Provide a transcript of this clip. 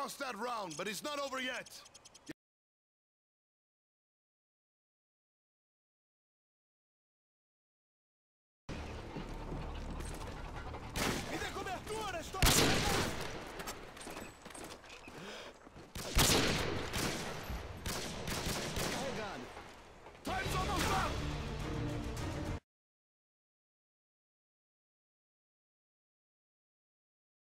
lost that round, but it's not over yet.